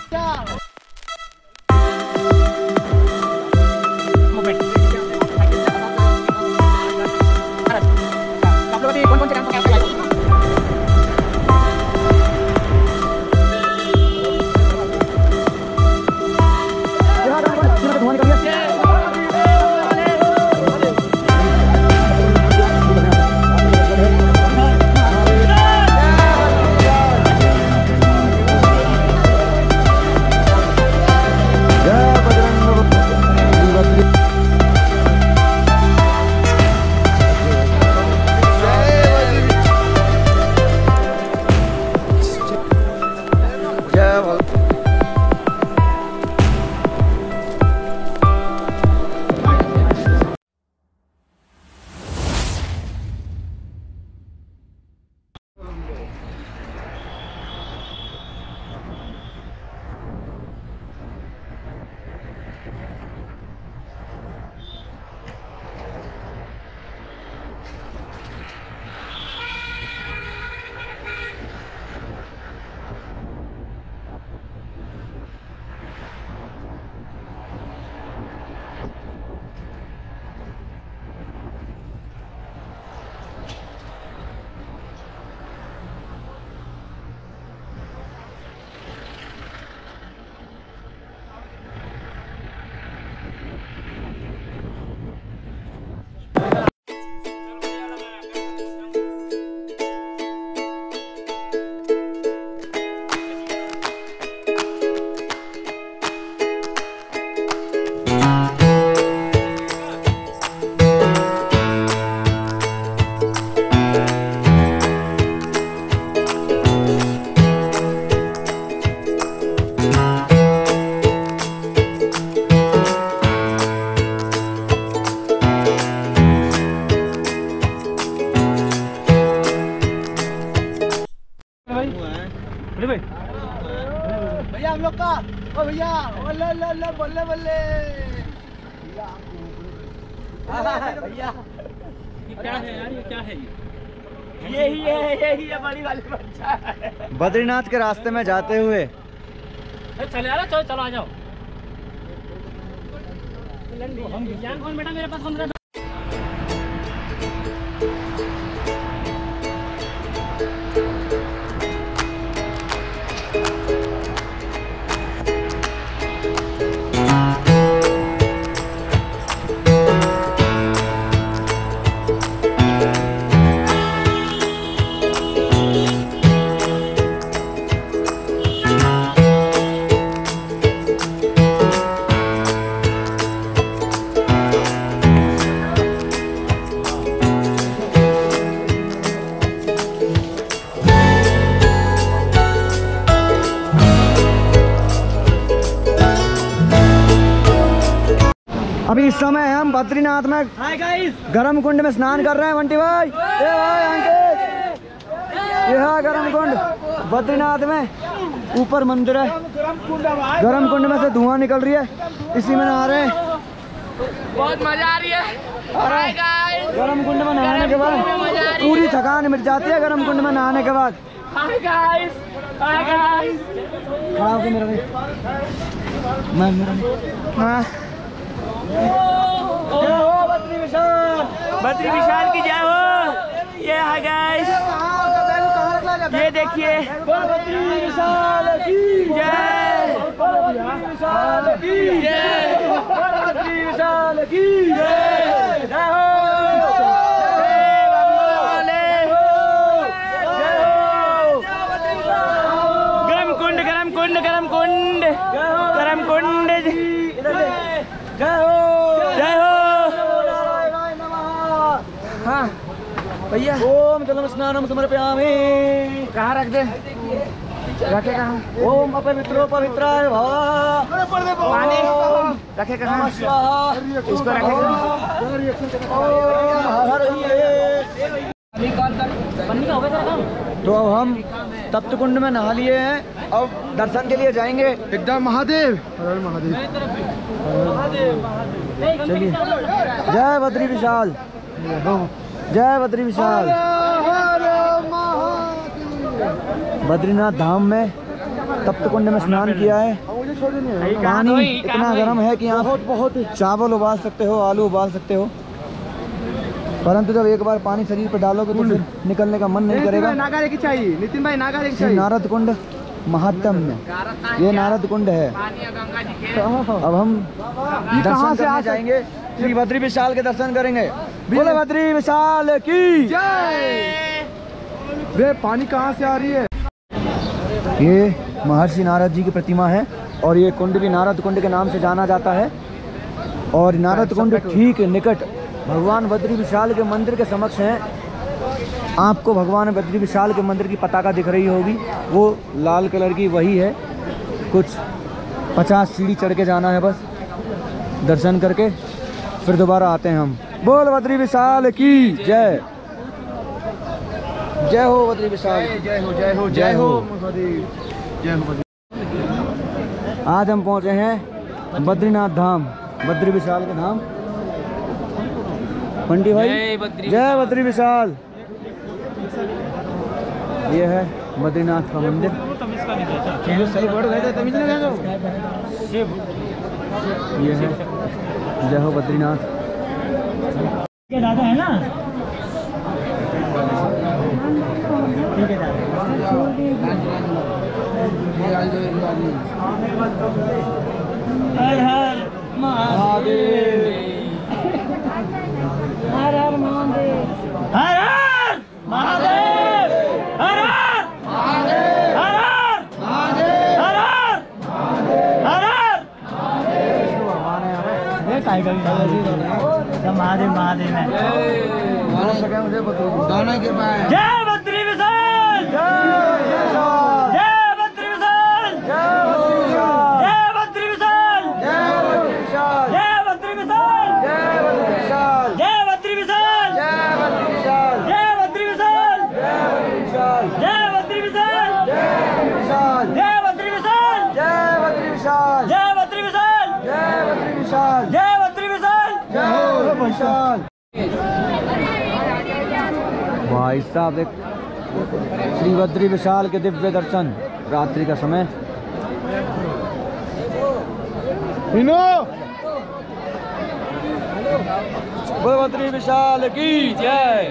भैया हम लोग का ओ भैया बल्ले बल्ले बल्ले बल्ले भैया ये क्या है यार, ये क्या है? यही है बड़ी वाली बच्चा है। बद्रीनाथ के रास्ते में जाते हुए चले आ रहा, चलो चलो आ जाओ। हम ज्ञान कौन बेटा, मेरे पास 15 अभी इस समय हम बद्रीनाथ में गरम कुंड में स्नान कर रहे हैं। बंटी भाई, ए भाई अंकित, ये है गरम कुंड बद्रीनाथ में। ऊपर मंदिर है, गरम कुंड में से धुआं निकल रही है, इसी में नहा रहे हैं। बहुत मजा आ रही है। गरम कुंड में नहाने के बाद पूरी थकान मिट जाती है। गरम कुंड में नहाने के बाद खड़ा होके मेरा बद्री विशाल की जय हो। ये है गाइस, ये देखिए बद्री विशाल की जय, बद्री विशाल की जय, बद्री विशाल की जय। जय हो गरम कुंड, गरम कुंड, गरम कुंड, गरम कुंड। जय हो जय हो। हाँ भैया, ओम जलम स्नानम समर्पयामि। कहाँ रख दे, रखे कहाँ? ओम अपवित्रो पवित्राय भव। पानी रखे कहाँ? इसको रखे कहाँ? तो अब हम तप्त कुंड में नहा लिए हैं, अब दर्शन के लिए जाएंगे। एकदम महादेव, चलिए। जय बद्री विशाल, जय बद्री विशाल। बद्रीनाथ धाम में तप्त कुंड में स्नान किया है। पानी इतना गर्म है कि आप बहुत चावल उबाल सकते हो, आलू उबाल सकते हो, परंतु जब एक बार पानी शरीर पर डालोगे तो फिर निकलने का मन नहीं करेगा। नितिन भाई नागा श्री नारद कुंड महात्म्य, ये नारद कुंड है। अब हम दर्शन करने जाएंगे, श्री बद्री विशाल के दर्शन करेंगे। बोले बद्री विशाल की जय। वे पानी कहाँ से आ रही है? ये महर्षि नारद जी की प्रतिमा है और ये कुंड भी नारद कुंड के नाम से जाना जाता है। और नारद कुंड ठीक निकट भगवान बद्री विशाल के मंदिर के समक्ष है। आपको भगवान बद्री विशाल के मंदिर की पताका दिख रही होगी, वो लाल कलर की वही है। कुछ 50 सीढ़ी चढ़ के जाना है, बस दर्शन करके फिर दोबारा आते हैं हम। बोल बद्री विशाल की जय। जय हो बद्री विशाल, जय हो जय हो जय हो जय हो। आज हम पहुंचे हैं बद्रीनाथ धाम, बद्री विशाल के धाम। पंडित भाई जय बद्री विशाल। ये है बद्रीनाथ का मंदिर। सही वर्ड गए थे तमिल में गए ये है जय हो बद्रीनाथ। दादा है ना, ठीक है हर हर महादेव, हर हर महादेव, हर हर महादेव, हर हर महादेव, हर हर महादेव, हर हर महादेव। ये काय महादेव महादेव है। जय बद्री विशाल, जय बद्री विशाल, जय बद्री विशाल, जय बद्री विशाल, जय बद्री विशाल, जय बद्री विशाल, जय बद्री विशाल, जय बद्री विशाल, जय बद्री विशाल, जय बद्री विशाल, जय बद्री विशाल, जय बद्री विशाल, जय हो विशाल। भाई साहब एक श्री बद्री विशाल के दिव्य दर्शन, रात्रि का समय। बोल बद्री विशाल की जय।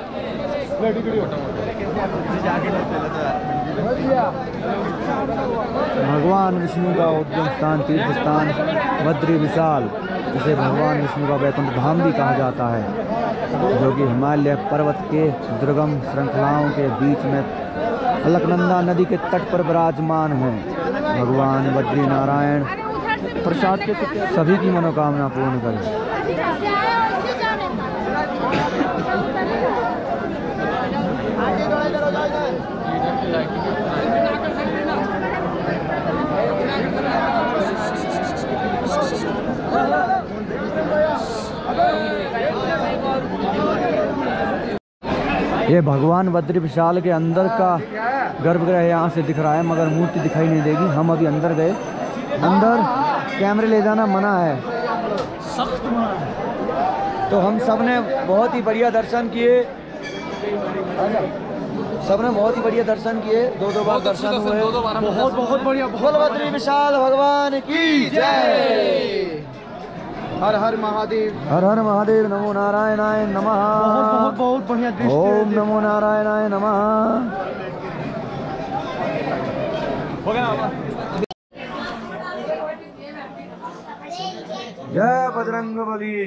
भगवान विष्णु का उद्गम स्थान, तीर्थ स्थान बद्री विशाल, जिसे भगवान विष्णु का वैकुंठ धाम भी कहा जाता है, जो कि हिमालय पर्वत के दुर्गम श्रृंखलाओं के बीच में अलकनंदा नदी के तट पर विराजमान है। भगवान बद्री नारायण प्रसाद के सभी की मनोकामना पूर्ण करें। ये भगवान बद्री विशाल के अंदर का गर्भगृह यहाँ से दिख रहा है, मगर मूर्ति दिखाई नहीं देगी। हम अभी अंदर गए, अंदर कैमरे ले जाना मना है, सख्त मना है। तो हम सब ने बहुत ही बढ़िया दर्शन किए, सबने बहुत ही बढ़िया दर्शन किए, दो बार दर्शन हुए। बहुत बहुत बढ़िया। बोल बद्री विशाल भगवान की जय। हर हर महादेव, हर हर महादेव। नमो नारायणाय नमः। बहुत बहुत बढ़िया दृश्य। ओम नमो नारायणाय नमः। जय बजरंगबली।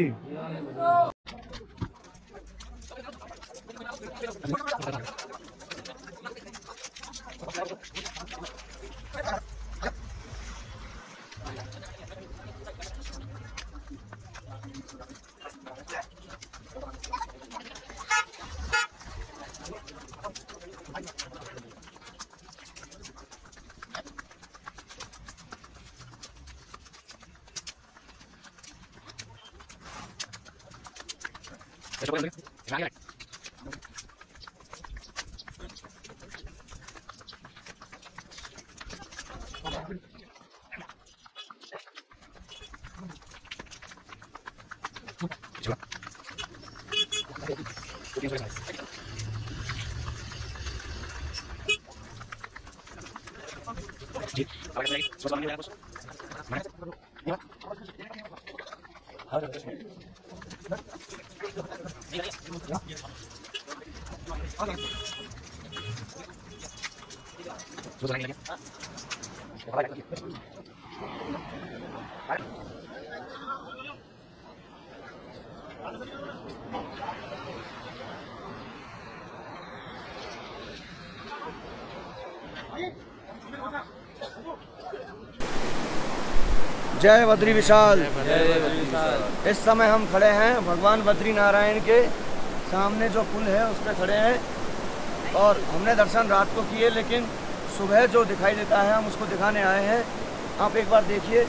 जय बद्री विशाल। इस समय हम खड़े हैं भगवान बद्री नारायण के सामने जो पुल है उस पर खड़े हैं और हमने दर्शन रात को किए, लेकिन सुबह जो दिखाई देता है हम उसको दिखाने आए हैं। आप एक बार देखिए,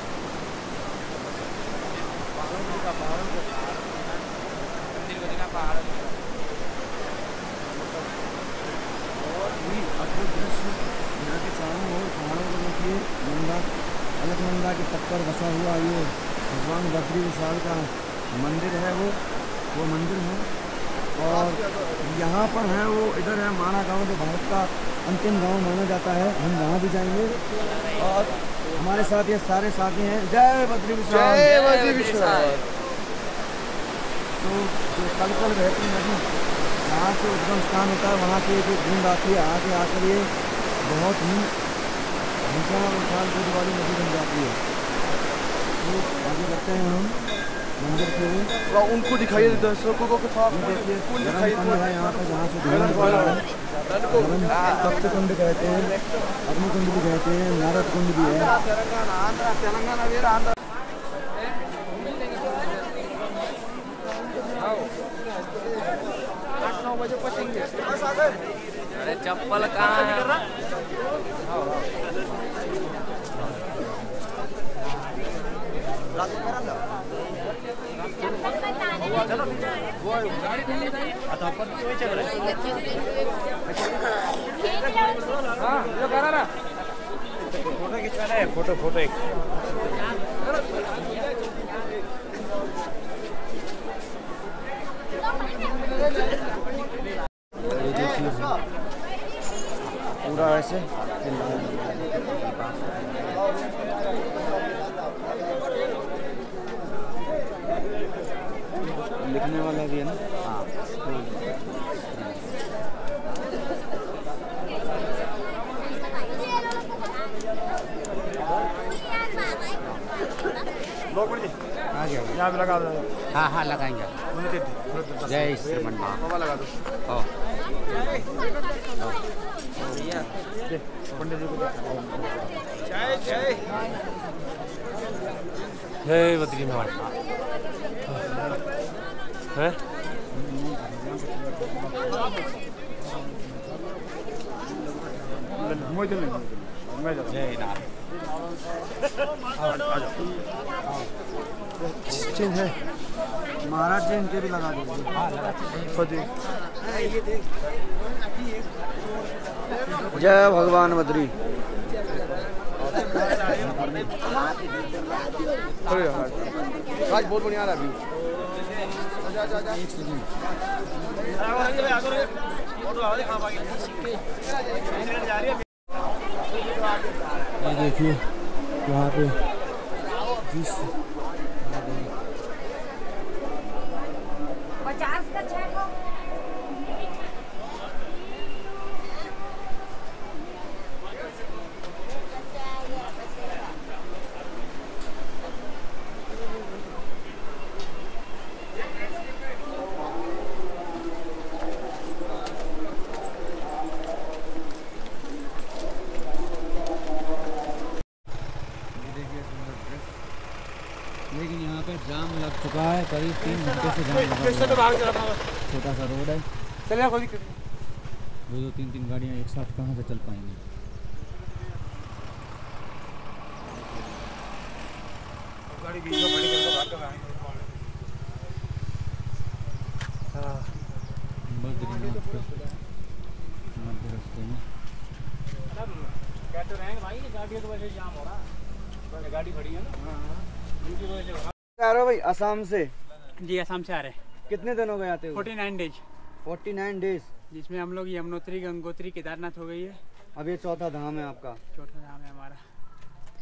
अद्भुत दृश्य यहाँ के चारों ओर पहाड़ों को देखिए। अलकनंदा के तट पर बसा हुआ ये भगवान बद्री विशाल का मंदिर है, वो मंदिर है। और यहाँ पर है वो इधर है माना गांव, जो भारत का अंतिम गांव माना जाता है। हम वहाँ भी जाएंगे और हमारे साथ ये सारे साथी हैं। जय बद्री विशाल, जय बद्री विशाल। तो जो कल बहती नदी जहाँ से उद्गम स्थान होता है वहाँ से एक बूंद आती है, आगे आकर ये बहुत ही विशाल दूध वाली नदी बन जाती है। तो आगे बढ़ते हैं हम मंदिर के लिए। उनको दिखाइए दर्शकों को कुछ आप देखिए गरम कुंड है यहाँ पर, जहाँ से तप्त कुंड कहते हैं, अग्निकुंड भी कहते हैं, नारद कुंड भी है। तेलंगाना अरे चप्पल कहाँ कर रहा? फोटो खिंचवाना है, फोटो एक पूरा ऐसे लिखने वाला भी है ना। हाँ आ गया, यहाँ पे लगा दो। हाँ हाँ लगाएंगे। जय श्रीमन बाबा लगा दो। पंडित जी को जय जय जय बद्री नारायण है। जय नारायण चिन्ह है महाराज जी, इनके भी लगा दीजिए। जय भगवान बद्री। आज बहुत बढ़िया रहा। ये देखिए यहाँ पे 50 का 6 को लेकिन यहाँ पे जाम लग चुका है, करीब 3 घंटे से जाम लगा हुआ है। छोटा सा रोड है, चलिए कोई दो 3 गाड़ियाँ एक साथ कहाँ से चल पाएंगी। गाड़ी बीच में बड़ी बद्रीनाथ के मध्य रास्ते में गाड़ी तो वैसे जाम हो रहा है, गाड़ी खड़ी है ना। आ रहे हो भाई असम से? जी असम से आ रहे हैं। कितने दिन हो गए आते हुए? 49 डेज। 49 डेज, जिसमें हम लोग यमुनोत्री, गंगोत्री, केदारनाथ हो गई है। अब ये चौथा धाम है आपका? चौथा धाम है हमारा।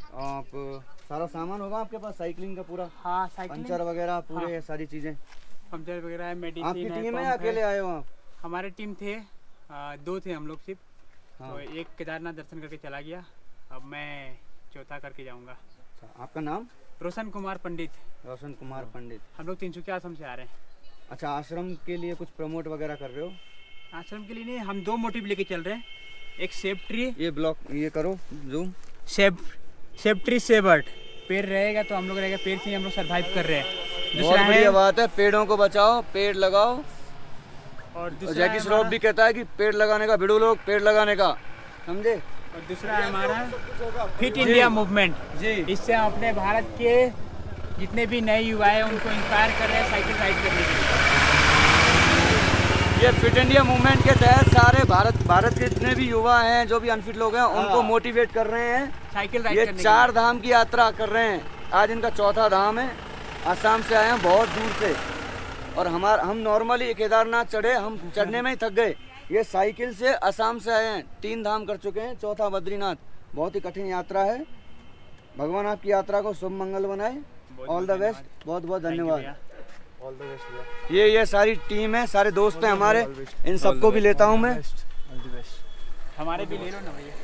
आप सारा सामान होगा आपके पास साइकिलिंग का पूरा? हाँ साइकिल पंचर वगैरह पूरे ये सारी चीजें? पंचर वगैरह है, मेडिसिन आपकी है, टीम है पंप या अकेले आए हो आप? हमारे टीम थे 2 थे हम लोग सिर्फ। हाँ। तो एक केदारनाथ दर्शन करके चला गया, अब मैं चौथा करके जाऊंगा। अच्छा, आपका नाम? रोशन कुमार पंडित। रोशन कुमार पंडित। हम लोग 300 आश्रम से आ रहे हैं। अच्छा, आश्रम के लिए कुछ प्रमोट वगैरह कर रहे हो? आश्रम के लिए नहीं, हम 2 मोटिव लेके चल रहे हैं। एक सेफ ट्री, ये ब्लॉक ये करो zoom. Save tree save earth. पेड़ रहेगा तो हम लोग रहेगा, पेड़ से ही हम लोग सर्वाइव कर रहे हैं। बहुत बढ़िया बात है, पेड़ों को बचाओ, पेड़ लगाओ। और जैकी श्रॉफ भी कहता है कि पेड़ लगाने का भिड़ो लोग, पेड़ लगाने का, समझे? और दूसरा है हमारा फिट इंडिया मूवमेंट जी। इससे हम अपने भारत के जितने भी नए युवा हैं उनको इंस्पायर कर रहे हैं साइकिल राइड करने के लिए। ये फिट इंडिया मूवमेंट के तहत सारे भारत के जितने भी युवा हैं, जो भी अनफिट लोग हैं, उनको मोटिवेट कर रहे हैं। साइकिल राइड ये करने 4 धाम की यात्रा कर रहे हैं, आज इनका चौथा धाम है। आसाम से आए हैं बहुत दूर से, और हम नॉर्मली केदारनाथ चढ़े, हम चढ़ने में ही थक गए। ये साइकिल से असम से आए हैं, 3 धाम कर चुके हैं, चौथा बद्रीनाथ। बहुत ही कठिन यात्रा है। भगवान आपकी यात्रा को शुभ मंगल बनाए। ऑल द बेस्ट, बहुत बहुत धन्यवाद। ऑल द बेस्ट भैया। ये सारी टीम है, सारे दोस्त हैं हमारे, इन सबको भी लेता हूँ मैं। All the best. हमारे भी ले लो ना भैया।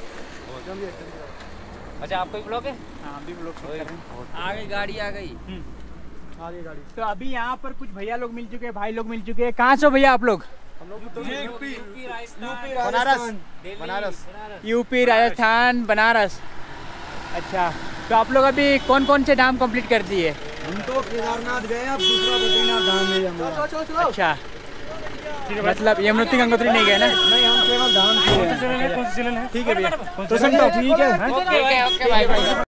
अच्छा आपको भी ब्लॉक है? हाँ हम भी ब्लॉग शूट कर रहे हैं। आ गई गाड़ी आ गई। आगे गाड़ी। तो अभी यहाँ पर कुछ भैया लोग मिल चुके हैं, भाई लोग मिल चुके हैं। कहाँ से हो भैया आप लोग? यूपी राजस्थान बनारस। अच्छा, तो आप लोग अभी कौन कौन से धाम कंप्लीट कर दिए? हम तो केदारनाथ गए, अब दूसरा बद्रीनाथ धाम है हमारा। अच्छा, मतलब यमुनोत्री गंगोत्री नहीं गए ना? नहीं, हम केवल धाम से हैं। ठीक है भैया, तो ठीक है। ओके भाई।